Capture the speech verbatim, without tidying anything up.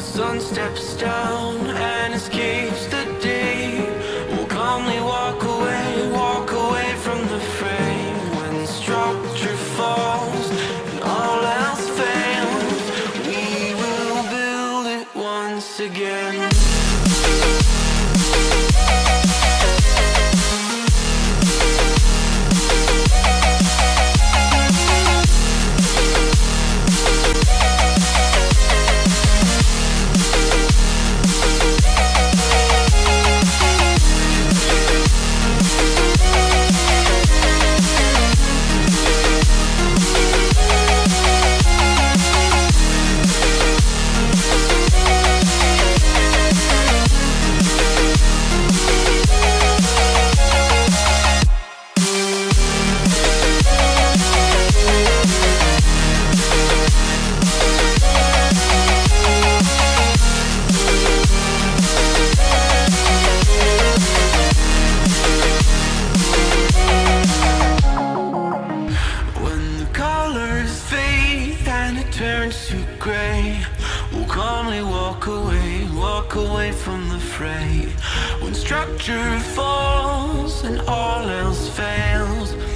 sun steps down and escapes the day. We'll calmly walk away, walk away from the fray. When structure falls and all else fails, we will build it once again. Turns to gray, we'll calmly walk away, walk away from the fray. When structure falls and all else fails,